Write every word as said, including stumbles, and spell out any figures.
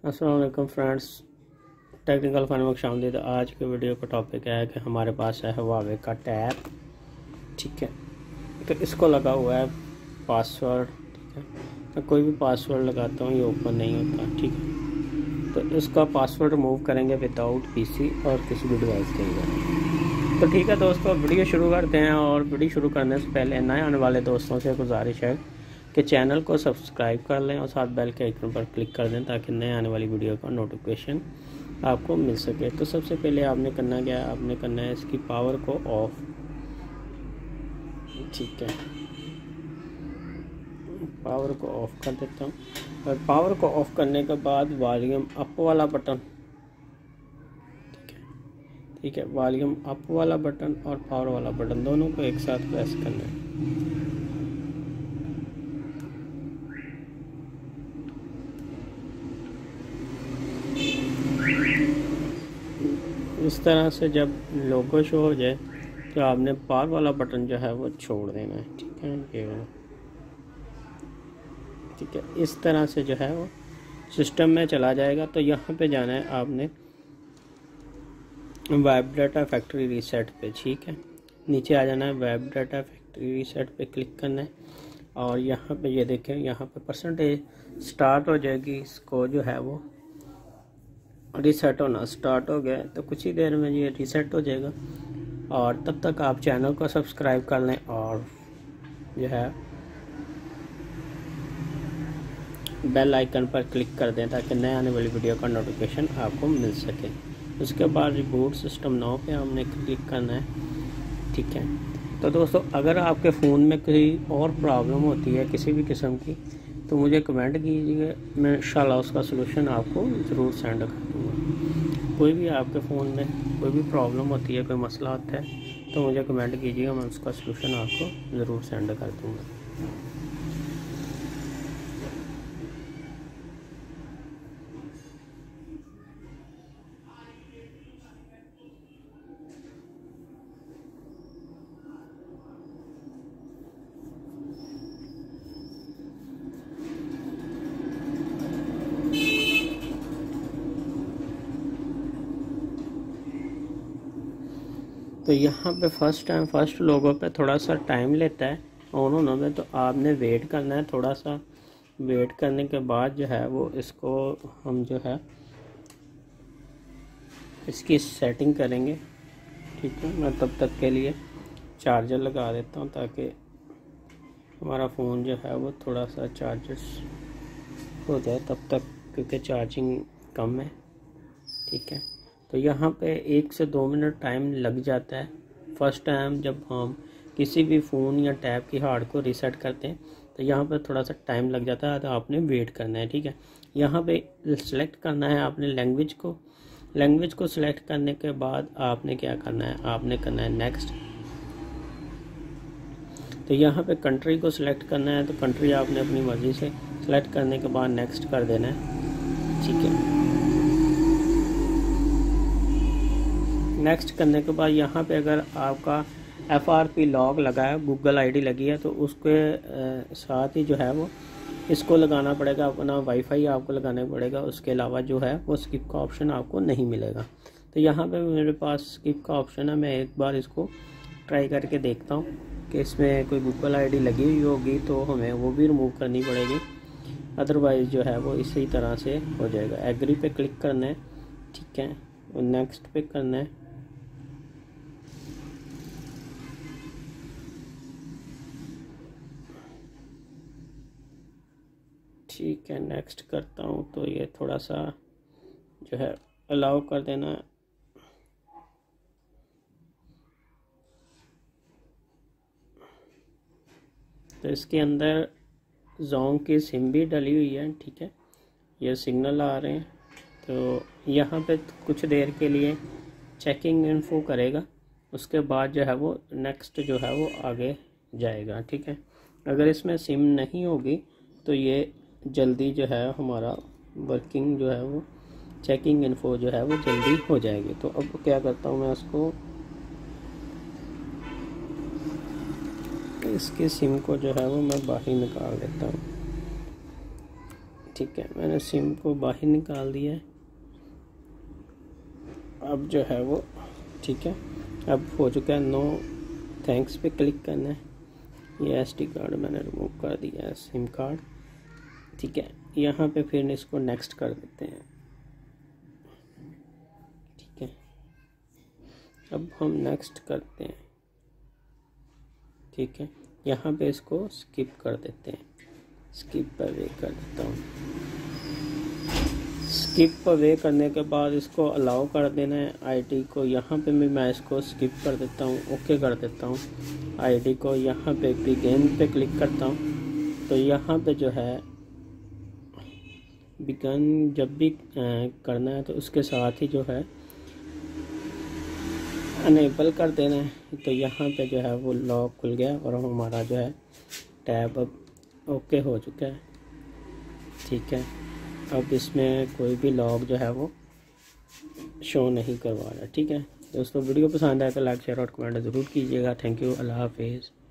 अस्सलाम वालेकुम friends, technical fun में खुशामदीद। आज के वीडियो का टॉपिक है कि हमारे पास है हुआवे का टैब। ठीक है, तो इसको लगा हुआ है पासवर्ड। ठीक है, मैं कोई भी पासवर्ड लगाता हूँ ये ओपन नहीं होता। ठीक है, तो इसका पासवर्ड रिमूव करेंगे विदाउट पीसी और किसी भी डिवाइस के अंदर। तो ठीक है दोस्तों, वीडियो शुरू करते हैं। और वीडियो शुरू करने से पहले नए आने वाले दोस्तों से गुजारिश है कि चैनल को सब्सक्राइब कर लें और साथ बेल के आइकन पर क्लिक कर दें ताकि नए आने वाली वीडियो का नोटिफिकेशन आपको मिल सके। तो सबसे पहले आपने करना क्या है, आपने करना है इसकी पावर को ऑफ। ठीक है, पावर को ऑफ कर देता हूँ। और पावर को ऑफ करने के बाद वॉल्यूम अप वाला बटन, ठीक है ठीक है वॉल्यूम अप वाला बटन और पावर वाला बटन दोनों को एक साथ प्रेस करना है। इस तरह से जब लोगो शो हो जाए तो आपने पावर वाला बटन जो है वो छोड़ देना है। ठीक है, ये वाला। ठीक है, इस तरह से जो है वो सिस्टम में चला जाएगा। तो यहाँ पे जाना है आपने वेब डाटा फैक्ट्री रीसेट पे। ठीक है, नीचे आ जाना है, वेब डाटा फैक्ट्री रीसेट पे क्लिक करना है। और यहाँ पे ये देखें, यहाँ पे परसेंटेज स्टार्ट हो जाएगी। इसको जो है वो रीसेट होना स्टार्ट हो गया, तो कुछ ही देर में ये रीसेट हो जाएगा। और तब तक आप चैनल को सब्सक्राइब कर लें और जो है बेल आइकन पर क्लिक कर दें ताकि नए आने वाली वीडियो का नोटिफिकेशन आपको मिल सके। उसके बाद रिबूट सिस्टम नाउ पे हमने क्लिक करना है। ठीक है, तो दोस्तों अगर आपके फ़ोन में कोई और प्रॉब्लम होती है किसी भी किस्म की तो मुझे कमेंट कीजिए, मैं इंशाल्लाह उसका सलूशन आपको ज़रूर सेंड कर दूँगा। कोई भी आपके फ़ोन में कोई भी प्रॉब्लम होती है, कोई मसला आता है तो मुझे कमेंट कीजिएगा, मैं उसका सलूशन आपको ज़रूर सेंड कर दूँगा। तो यहाँ पे फर्स्ट टाइम फर्स्ट लोगों पे थोड़ा सा टाइम लेता है ऑन होने में, तो आपने वेट करना है। थोड़ा सा वेट करने के बाद जो है वो इसको हम जो है इसकी सेटिंग करेंगे। ठीक है, मैं तब तक के लिए चार्जर लगा देता हूँ ताकि हमारा फ़ोन जो है वो थोड़ा सा चार्जर्स हो जाए तब तक, क्योंकि चार्जिंग कम है। ठीक है, तो यहाँ पे एक से दो मिनट टाइम लग जाता है फर्स्ट टाइम जब हम किसी भी फ़ोन या टैब की हार्ड को रीसेट करते हैं, तो यहाँ पे थोड़ा सा टाइम लग जाता है, तो आपने वेट करना है। ठीक है, यहाँ पे सिलेक्ट करना है आपने लैंग्वेज को। लैंग्वेज को सिलेक्ट करने के बाद आपने क्या करना है, आपने करना है नेक्स्ट। तो यहाँ पे कंट्री को सिलेक्ट करना है, तो कंट्री आपने अपनी मर्ज़ी से सिलेक्ट करने के बाद नेक्स्ट कर देना है। ठीक है, नेक्स्ट करने के बाद यहाँ पे अगर आपका एफ आर पी लॉग लगा है, गूगल आईडी लगी है, तो उसके साथ ही जो है वो इसको लगाना पड़ेगा, अपना वाईफाई आपको लगाना पड़ेगा। उसके अलावा जो है वो स्किप का ऑप्शन आपको नहीं मिलेगा। तो यहाँ पे मेरे पास स्किप का ऑप्शन है, मैं एक बार इसको ट्राई करके देखता हूँ कि इसमें कोई गूगल आईडी लगी हुई होगी तो हमें वो भी रिमूव करनी पड़ेगी, अदरवाइज़ जो है वो इसी तरह से हो जाएगा। एग्री पे क्लिक करना है। ठीक है, और नेक्स्ट पे करना है। ठीक है, नेक्स्ट करता हूँ तो ये थोड़ा सा जो है अलाउ कर देना। तो इसके अंदर जोंग की सिम भी डली हुई है। ठीक है, ये सिग्नल आ रहे हैं, तो यहाँ पे कुछ देर के लिए चेकिंग इन्फो करेगा। उसके बाद जो है वो नेक्स्ट जो है वो आगे जाएगा। ठीक है, अगर इसमें सिम नहीं होगी तो ये जल्दी जो है हमारा वर्किंग जो है वो चेकिंग इन्फो जो है वो जल्दी हो जाएगी। तो अब क्या करता हूँ, मैं उसको इसके सिम को जो है वो मैं बाहर निकाल देता हूँ। ठीक है, मैंने सिम को बाहर निकाल दिया है। अब जो है वो ठीक है, अब हो चुका है। नो थैंक्स पे क्लिक करना है। ये एसडी कार्ड मैंने रिमूव कर दिया है, सिम कार्ड। ठीक है, यहाँ पे फिर इसको नेक्स्ट कर देते हैं। ठीक है, अब हम नेक्स्ट करते हैं। ठीक है, यहाँ पे इसको स्किप कर देते हैं। स्किप पर वे कर देता हूँ। स्किप पर वे करने के बाद इसको अलाउ कर देना है आईडी को। यहाँ पे भी मैं इसको स्किप कर देता हूँ, ओके कर देता हूँ आईडी को। यहाँ पे बिगिन पे क्लिक करता हूँ तो यहाँ पे जो है बिगिन जब भी करना है तो उसके साथ ही जो है अनेबल कर देना है। तो यहाँ पे जो है वो लॉक खुल गया और हमारा जो है टैब अब ओके हो चुका है। ठीक है, अब इसमें कोई भी लॉक जो है वो शो नहीं करवा रहा। ठीक है दोस्तों, वीडियो पसंद आए तो लाइक शेयर और कमेंट ज़रूर कीजिएगा। थैंक यू, अल्लाह हाफिज़।